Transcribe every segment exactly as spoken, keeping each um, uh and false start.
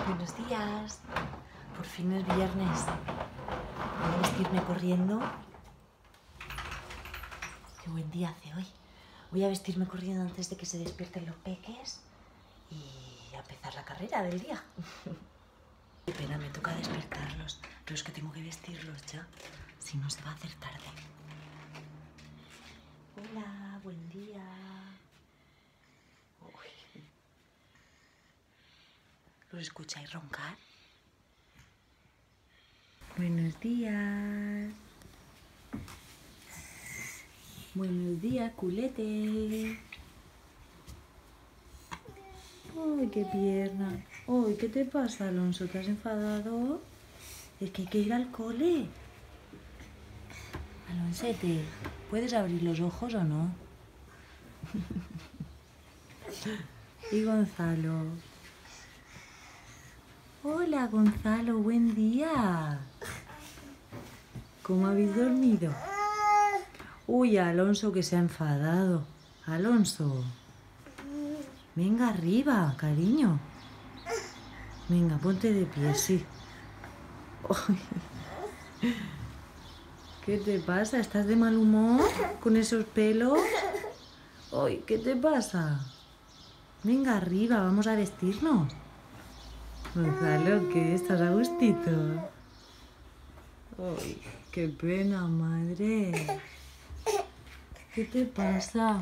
Buenos días. Por fin es viernes. Voy a vestirme corriendo. Qué buen día hace hoy. Voy a vestirme corriendo antes de que se despierten los peques y a empezar la carrera del día. Qué pena, me toca despertarlos, pero es que tengo que vestirlos ya, si no se va a hacer tarde. Hola, buen día. Uy. ¿Los escucháis roncar? Buenos días. Buenos días, culete. Ay, qué pierna. Ay, ¿qué te pasa, Alonso? ¿Te has enfadado? Es que hay que ir al cole. Alonsete, ¿puedes abrir los ojos o no? Y Gonzalo. Hola, Gonzalo, buen día. ¿Cómo habéis dormido? Uy, Alonso, que se ha enfadado. Alonso. Venga arriba, cariño. Venga, ponte de pie, sí. ¿Qué te pasa? ¿Estás de mal humor con esos pelos? Ay, ¿qué te pasa? Venga arriba, vamos a vestirnos. Gonzalo, ¿qué? ¿Estás a gustito? Ay, qué pena, madre. ¿Qué te pasa?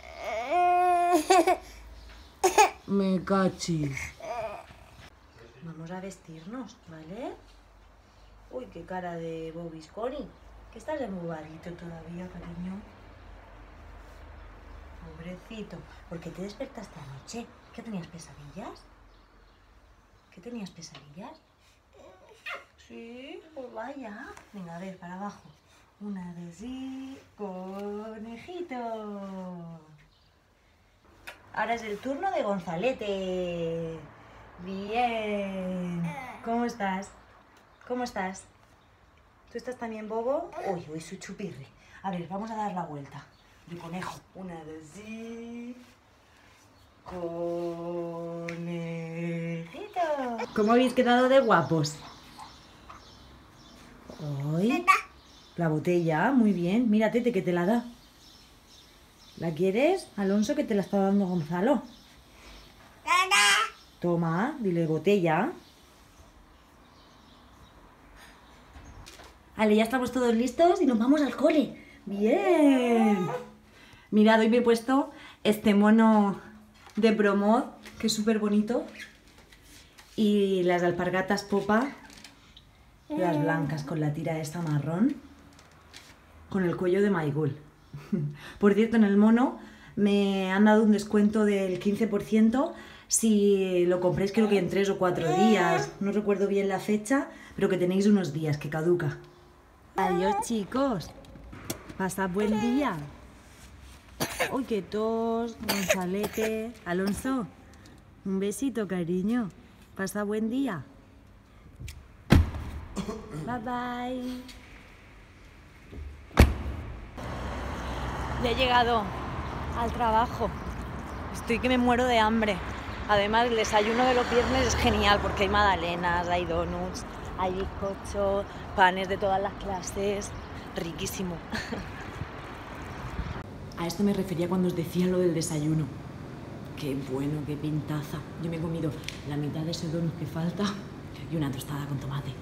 Me cachis. Vamos a vestirnos, ¿vale? Uy, qué cara de Bobisconi. Que estás embobadito todavía, cariño. Pobrecito. ¿Por qué te despertaste anoche? ¿Qué tenías pesadillas? ¿Qué tenías pesadillas? Sí, pues vaya. Venga, a ver, para abajo. Una, dos y... ¡conejito! Ahora es el turno de Gonzalete. Bien. ¿Cómo estás? ¿Cómo estás? ¿Tú estás también bobo? Uy, uy, su chupirri. A ver, vamos a dar la vuelta. De conejo. Una, dos y... ¡conejito! ¿Cómo habéis quedado de guapos? Hoy. La botella, muy bien. Mira, Tete, que te la da. ¿La quieres, Alonso, que te la está dando Gonzalo? Toma, dile botella. Vale, ya estamos todos listos y nos vamos al cole. ¡Bien! Mirad, hoy me he puesto este mono de Promod, que es súper bonito. Y las alpargatas Popa, las blancas con la tira esta marrón, con el cuello de Maigul. Por cierto, en el mono me han dado un descuento del quince por ciento si lo compráis, creo que en tres o cuatro días. No recuerdo bien la fecha, pero que tenéis unos días, que caduca. Adiós, chicos. Pasad buen día. Uy, qué tos, Gonzalete. Alonso, un besito, cariño. Pasa buen día. Bye, bye. Ya he llegado al trabajo. Estoy que me muero de hambre. Además, el desayuno de los viernes es genial porque hay magdalenas, hay donuts, hay bizcocho, panes de todas las clases. Riquísimo. A esto me refería cuando os decía lo del desayuno. Qué bueno, qué pintaza. Yo me he comido la mitad de ese donut que falta y una tostada con tomate.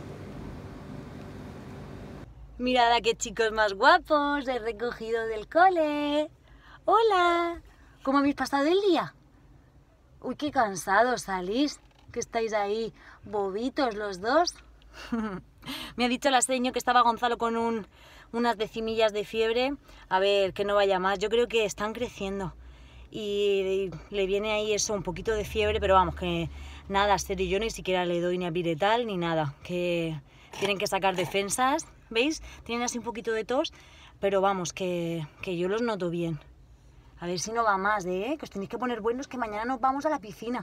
Mirad a qué chicos más guapos he recogido del cole. ¡Hola! ¿Cómo habéis pasado el día? Uy, qué cansados salís, que estáis ahí bobitos los dos. Me ha dicho la seño que estaba Gonzalo con un, unas decimillas de fiebre. A ver, que no vaya más. Yo creo que están creciendo. Y le viene ahí eso, un poquito de fiebre, pero vamos, que nada serio. Yo ni siquiera le doy ni a piretal ni nada. Que tienen que sacar defensas, ¿veis? Tienen así un poquito de tos, pero vamos, que, que yo los noto bien. A ver si no va más, ¿eh? Que os tenéis que poner buenos, que mañana nos vamos a la piscina.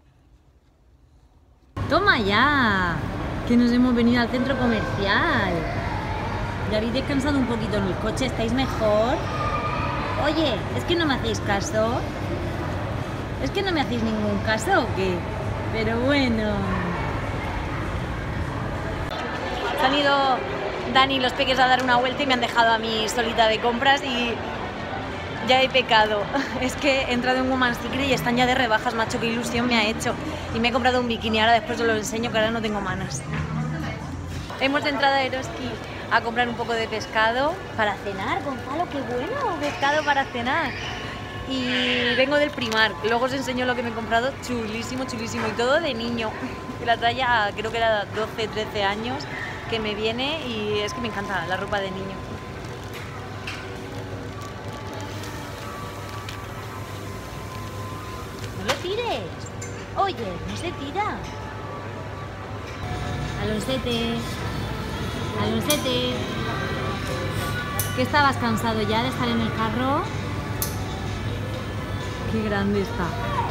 ¡Toma ya! Que nos hemos venido al centro comercial. ¿Ya habéis descansado un poquito en el coche? ¿Estáis mejor? Oye, ¿es que no me hacéis caso? ¿Es que no me hacéis ningún caso o qué? Pero bueno... Se han ido Dani y los peques a dar una vuelta y me han dejado a mí solita de compras y ya he pecado. Es que he entrado en Woman's Secret y están ya de rebajas, macho, qué ilusión me ha hecho. Y me he comprado un bikini, ahora después os lo enseño que ahora no tengo manos. Hemos entrado a Eroski a comprar un poco de pescado para cenar. Gonzalo, qué bueno, pescado para cenar. Y vengo del Primark, luego os enseño lo que me he comprado, chulísimo, chulísimo, y todo de niño. La talla creo que era doce, trece años que me viene y es que me encanta la ropa de niño. No lo tires, oye, no se tira. Alonsete, Alonsete, ¿que estabas cansado ya de estar en el carro? Qué grande está.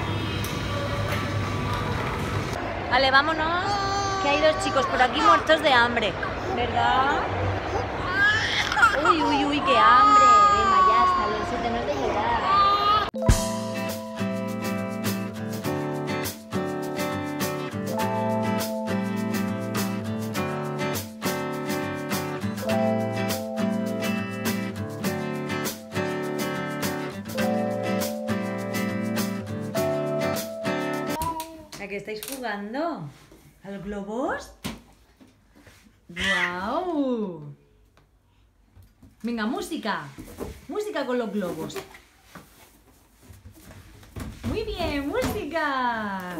Vale, vámonos, que hay dos chicos por aquí muertos de hambre, ¿verdad? Uy, uy, uy, qué hambre. Venga, ya está, Alonsete, no es de llorar. ¿A qué estáis jugando? ¿A los globos? ¡Guau! Venga, música. Música con los globos. Muy bien, música.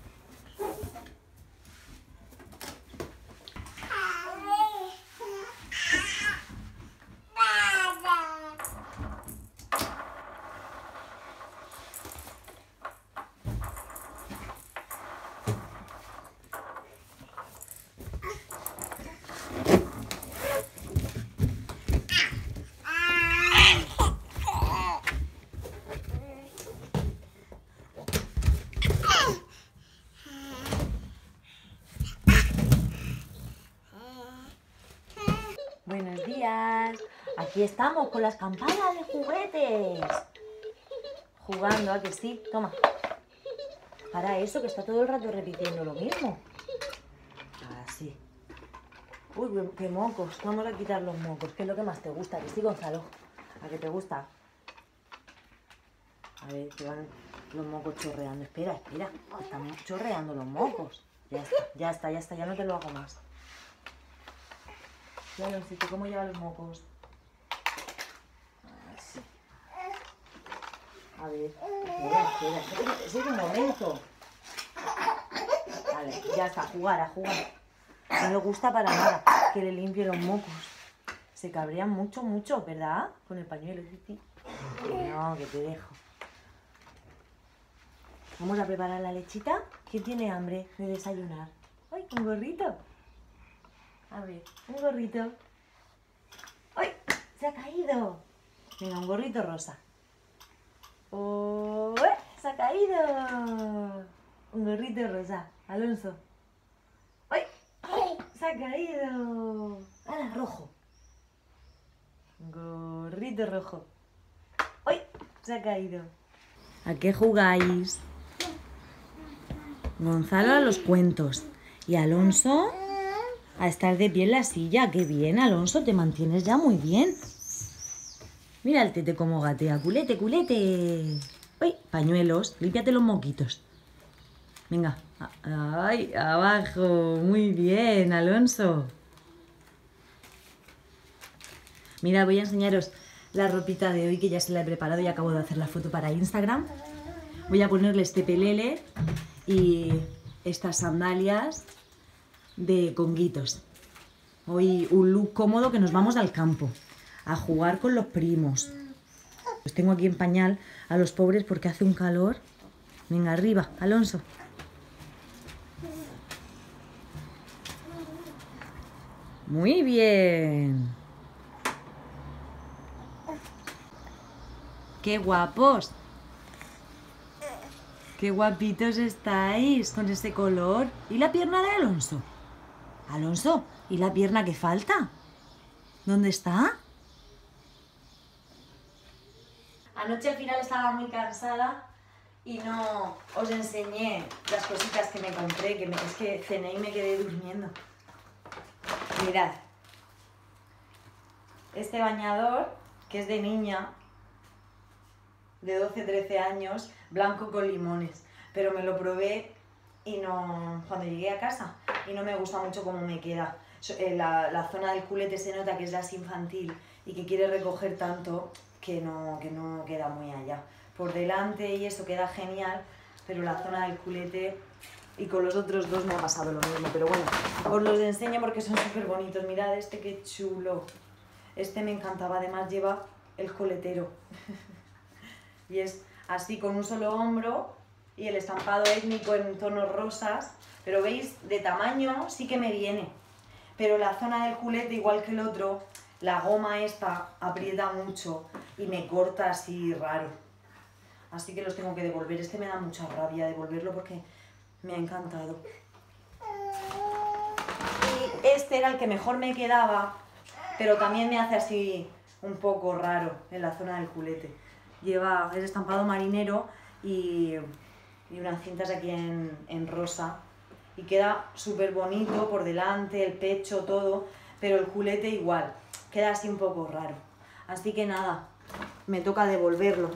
Buenos días. Aquí estamos con las campanas de juguetes. Jugando, ¿a que sí? Toma. Para eso, que está todo el rato repitiendo lo mismo. Así. Uy, qué mocos. Vamos a quitar los mocos. ¿Qué es lo que más te gusta? ¿Que sí, Gonzalo? ¿A qué te gusta? A ver, que van los mocos chorreando. Espera, espera. Están chorreando los mocos. Ya está, ya está, ya está. Ya no te lo hago más. Alonsito, ¿cómo lleva los mocos? Así. A ver, espera, espera, espera, espera un momento. Vale, ya está, a jugar, a jugar. No le gusta para nada que le limpie los mocos. Se cabrean mucho, mucho, ¿verdad? Con el pañuelo, ¿sí? No, que te dejo. Vamos a preparar la lechita. ¿Quién tiene hambre de desayunar? ¡Ay, un gorrito! A ver, un gorrito. ¡Ay! ¡Se ha caído! Venga, un gorrito rosa. ¡Oh! ¡Se ha caído! Un gorrito rosa. Alonso. ¡Ay! ¡Ay! ¡Se ha caído! ¡Ahora, rojo! Gorrito rojo. ¡Ay! Se ha caído. ¿A qué jugáis? Gonzalo a los cuentos. Y Alonso a estar de pie en la silla. ¡Qué bien, Alonso! Te mantienes ya muy bien. Mira el tete como gatea. ¡Culete, culete! ¡Ay! Pañuelos. Límpiate los moquitos. Venga. ¡Ay! Abajo. Muy bien, Alonso. Mira, voy a enseñaros la ropita de hoy que ya se la he preparado y acabo de hacer la foto para Instagram. Voy a ponerle este pelele y estas sandalias de conguitos. Hoy un look cómodo que nos vamos al campo a jugar con los primos. Los tengo aquí en pañal a los pobres porque hace un calor. Venga, arriba, Alonso. Muy bien. ¡Qué guapos! ¡Qué guapitos estáis con ese color! ¿Y la pierna de Alonso? Alonso, ¿y la pierna que falta? ¿Dónde está? Anoche al final estaba muy cansada y no os enseñé las cositas que me compré, que me, es que cené y me quedé durmiendo. Mirad. Este bañador, que es de niña, de doce trece años, blanco con limones. Pero me lo probé y no, cuando llegué a casa y no me gusta mucho cómo me queda. La, la zona del culete se nota que es las infantil y que quiere recoger tanto que no, que no queda muy allá. Por delante y eso queda genial, pero la zona del culete y con los otros dos me ha pasado lo mismo. Pero bueno, os los enseño porque son súper bonitos. Mirad este, qué chulo. Este me encantaba, además lleva el coletero. Y es así con un solo hombro y el estampado étnico en tonos rosas. Pero veis, de tamaño sí que me viene. Pero la zona del culete, igual que el otro, la goma esta aprieta mucho y me corta así raro. Así que los tengo que devolver. Este me da mucha rabia devolverlo porque me ha encantado. Y este era el que mejor me quedaba, pero también me hace así un poco raro en la zona del culete. Lleva, es estampado marinero y, y unas cintas aquí en, en rosa. Y queda súper bonito por delante, el pecho, todo, pero el culete igual, queda así un poco raro. Así que nada, me toca devolverlo.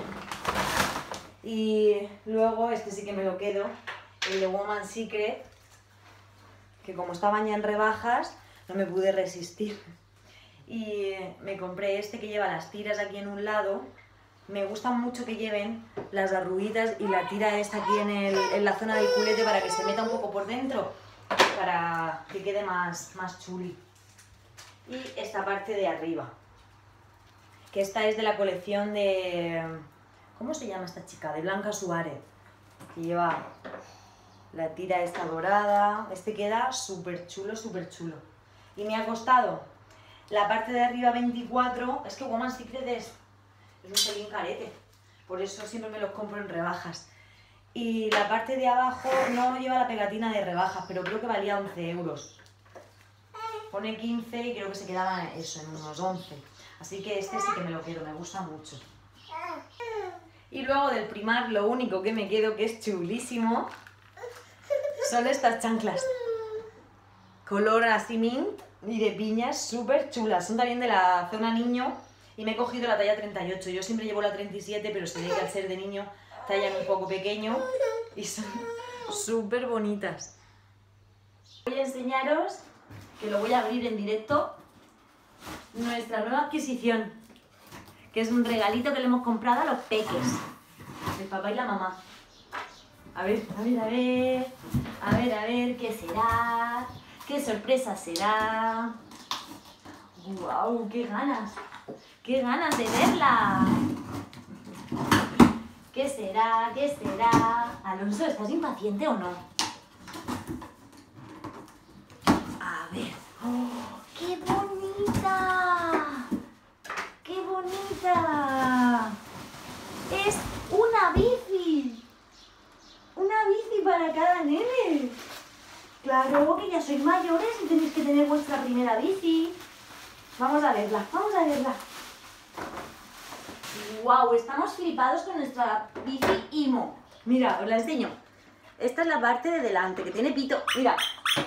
Y luego, este sí que me lo quedo, el de Woman's Secret, que como estaban ya en rebajas, no me pude resistir. Y me compré este que lleva las tiras aquí en un lado. Me gusta mucho que lleven las arruguitas y la tira esta aquí en, el, en la zona del culete para que se meta un poco por dentro, para que quede más, más chuli. Y esta parte de arriba, que esta es de la colección de... ¿Cómo se llama esta chica? De Blanca Suárez, que lleva la tira esta dorada. Este queda súper chulo, súper chulo. Y me ha costado la parte de arriba veinticuatro, es que Woman's Secret es... es un pelín carete, por eso siempre me los compro en rebajas. Y la parte de abajo no lleva la pegatina de rebajas, pero creo que valía once euros. Pone quince y creo que se quedaba eso, en unos once. Así que este sí que me lo quiero, me gusta mucho. Y luego del Primark lo único que me quedo, que es chulísimo, son estas chanclas. Color así mint y de piñas, súper chulas. Son también de la zona niño. Y me he cogido la talla treinta y ocho, yo siempre llevo la treinta y siete, pero se ve que al ser de niño tallan un poco pequeño y son súper bonitas. Voy a enseñaros, que lo voy a abrir en directo, nuestra nueva adquisición, que es un regalito que le hemos comprado a los peques, el papá y la mamá. A ver, a ver, a ver, a ver, a ver, ¿qué será? ¿Qué sorpresa será? ¡Guau! ¡Qué ganas! ¡Qué ganas de verla! ¿Qué será? ¿Qué será? Alonso, ¿estás impaciente o no? A ver. ¡Oh, qué bonita! ¡Qué bonita! ¡Es una bici! ¡Una bici para cada nene! Claro, que ya sois mayores y tenéis que tener vuestra primera bici. Vamos a verla, vamos a verla. ¡Wow! Estamos flipados con nuestra bici Imo. Mira, os la enseño. Esta es la parte de delante, que tiene pito. Mira.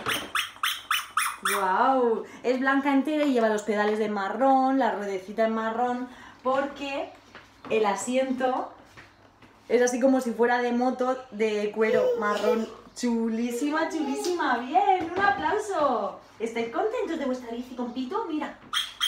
¡Wow! Es blanca entera y lleva los pedales de marrón, la ruedecita en marrón, porque el asiento es así como si fuera de moto de cuero marrón. Chulísima, chulísima. Bien, un aplauso. ¿Estáis contentos de vuestra bici con pito? Mira.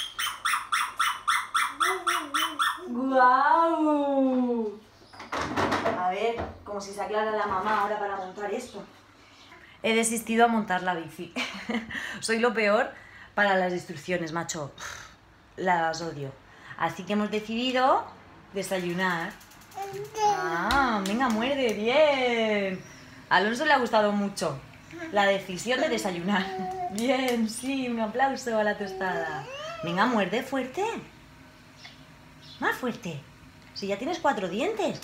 ¡Guau! A ver, como si se aclara la mamá ahora para montar esto. He desistido a montar la bici. Soy lo peor para las instrucciones, macho. Las odio. Así que hemos decidido desayunar. Ah, venga, muerde, bien. A Alonso le ha gustado mucho la decisión de desayunar. Bien, sí, un aplauso a la tostada. Venga, muerde fuerte. Más fuerte. Si ya tienes cuatro dientes.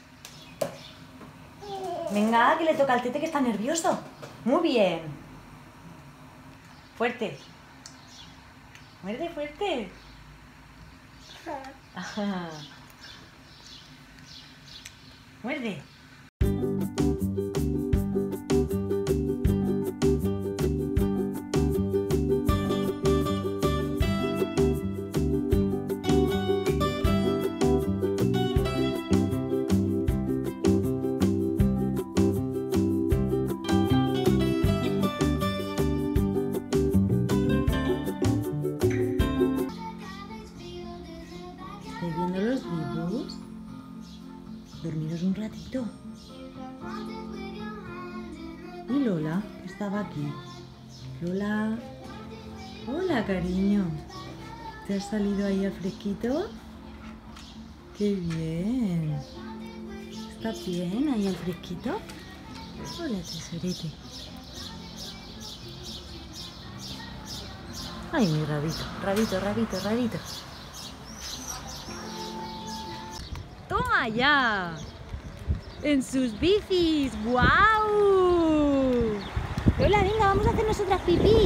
Venga, que le toca al tete que está nervioso. Muy bien. Fuerte. Muerde fuerte. Ajá. Muerde. Y Lola estaba aquí. Lola. Hola, cariño. ¿Te has salido ahí al fresquito? ¡Qué bien! ¿Está bien ahí al fresquito? Hola, tesorete. Ay, mi rabito, rabito, rabito, rabito. ¡Toma ya! ¡En sus bicis! ¡Guau! Lola, venga, vamos a hacer nosotras pipí.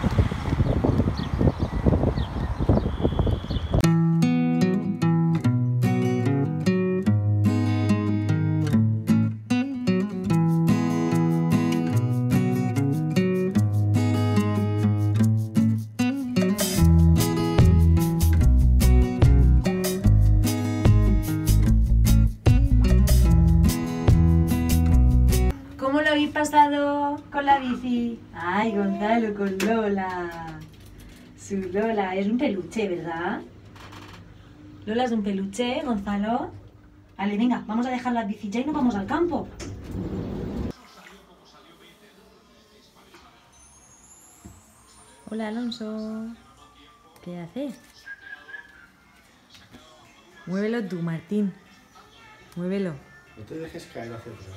¿Cómo lo habéis pasado con la bici? Ay, Gonzalo, con Lola. Su Lola, es un peluche, ¿verdad? Lola es un peluche, Gonzalo. Vale, venga, vamos a dejar la bici ya y nos vamos al campo. Hola, Alonso. ¿Qué haces? Muévelo tú, Martín. Muévelo. No te dejes caer hacia atrás.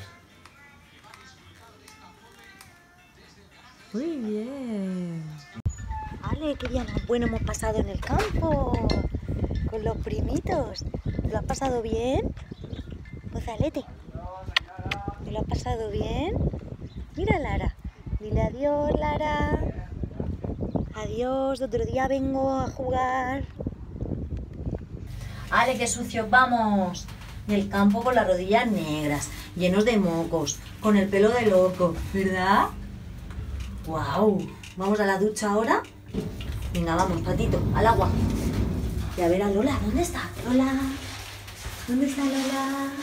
Muy bien. Ale, qué día más bueno hemos pasado en el campo. Con los primitos. ¿Te lo has pasado bien? Gonzalete. ¿Te lo has pasado bien? Mira, Lara. Dile adiós, Lara. Adiós, otro día vengo a jugar. Ale, qué sucios vamos. Del campo con las rodillas negras, llenos de mocos, con el pelo de loco, ¿verdad? ¡Guau! ¿Vamos a la ducha ahora? Venga, vamos, ratito, al agua. Y a ver a Lola, ¿dónde está? Lola, ¿dónde está Lola?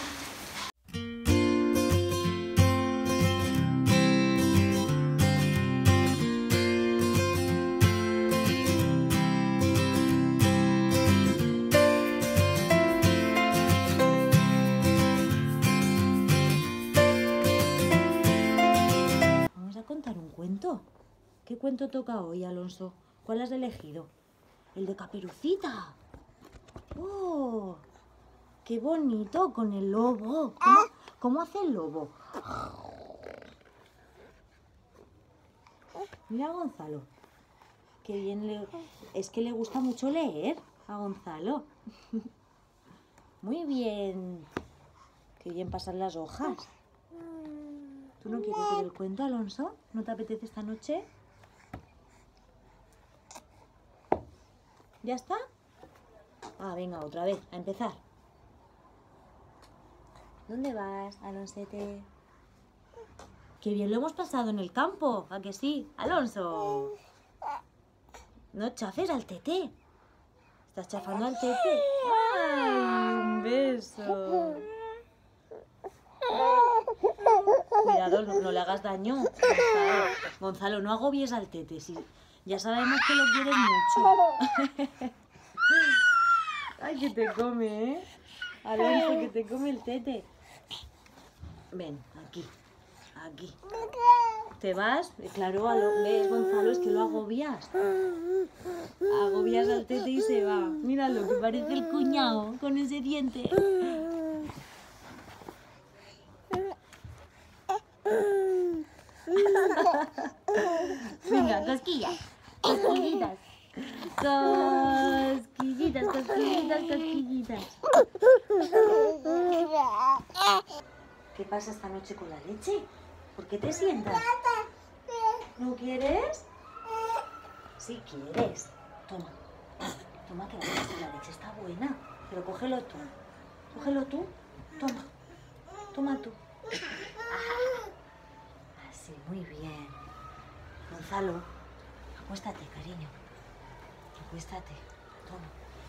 Vamos a contar un cuento. ¿Qué cuento toca hoy, Alonso? ¿Cuál has elegido? El de Caperucita. ¡Oh! ¡Qué bonito con el lobo! ¿Cómo, cómo hace el lobo? Mira a Gonzalo. Qué bien le... Es que le gusta mucho leer a Gonzalo. Muy bien. Qué bien pasar las hojas. ¿Tú no quieres ver el cuento, Alonso? ¿No te apetece esta noche? ¿Ya está? Ah, venga, otra vez, a empezar. ¿Dónde vas, Alonsete? ¡Qué bien lo hemos pasado en el campo! ¿A que sí? ¡Alonso! No chafes al tete. ¿Estás chafando al tete? ¡Ay, un beso! Cuidado, no, no le hagas daño, Gonzalo. Gonzalo, no agobies al tete. Si ya sabemos que lo quieres mucho. Ay, que te come, ¿eh? Alonso, que te come el tete. Ven, aquí, aquí. ¿Te vas? Claro, lo ves, Gonzalo, es que lo agobias. Agobias al tete y se va. Míralo, que parece el cuñado con ese diente. Venga, cosquillas, cosquillitas, cosquillitas, cosquillitas, cosquillitas. ¿Qué pasa esta noche con la leche? ¿Por qué te sientas? ¿No quieres? Sí quieres. Toma, toma que la leche, la leche está buena, pero cógelo tú, cógelo tú, toma, toma tú. Así, muy bien. Gonzalo, acuéstate, cariño. Acuéstate. Toma.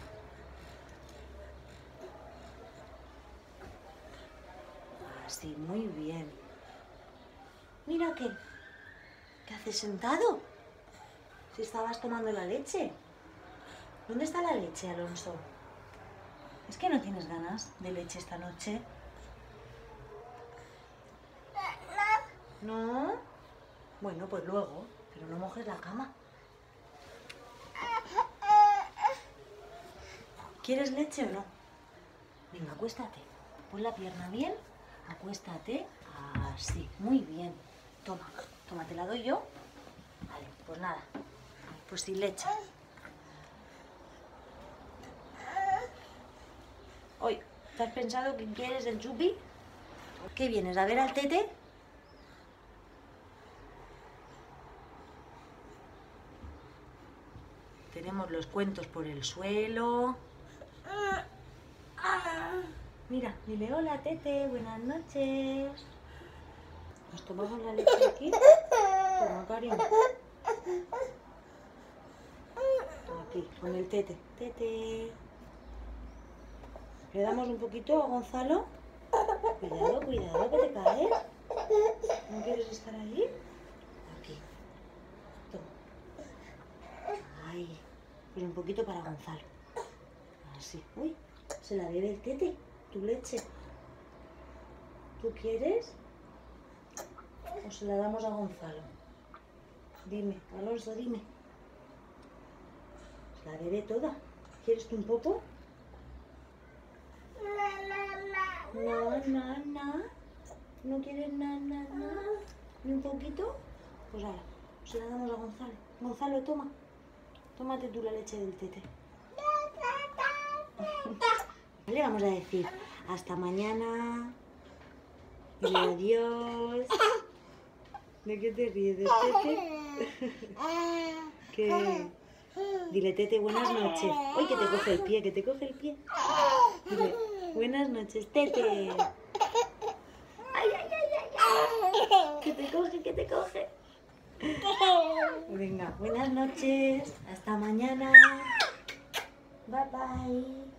Así, muy bien. Mira qué. ¿Qué haces sentado? Si estabas tomando la leche. ¿Dónde está la leche, Alonso? ¿Es que no tienes ganas de leche esta noche? ¿No? Bueno, pues luego, pero no mojes la cama. ¿Quieres leche o no? Venga, acuéstate. Pon la pierna bien, acuéstate. Así, muy bien. Toma, toma, te la doy yo. Vale, pues nada, pues sin leche. Hoy, ¿te has pensado que quieres el chupi? ¿Qué vienes, a ver al tete? Tenemos los cuentos por el suelo. Mira, dile hola, tete, buenas noches. ¿Nos tomamos la leche aquí? Toma, cariño. Aquí, con el tete. Tete. Le damos un poquito a Gonzalo. Cuidado, cuidado, que te caes. ¿No quieres estar allí? Aquí. Toma. Ahí. Pues un poquito para Gonzalo. Así. Uy, se la bebe el tete. Tu leche. ¿Tú quieres? ¿O se la damos a Gonzalo? Dime, Alonso, dime. Se la bebe toda. ¿Quieres tú un poco? No, no, no. ¿No quieres nada, nada, nada? ¿Ni un poquito? Pues ahora, se la damos a Gonzalo. Gonzalo, toma. Tómate tú la leche del tete. Le vamos a decir hasta mañana. Y adiós. ¿De qué te ríes, del tete? ¿Qué? Dile, tete, buenas noches. Uy, que te coge el pie, que te coge el pie. Dile, buenas noches, tete. Ay, ay, ay, ay, ay. Que te coge, que te coge. Venga, buenas noches. Hasta mañana. Bye, bye.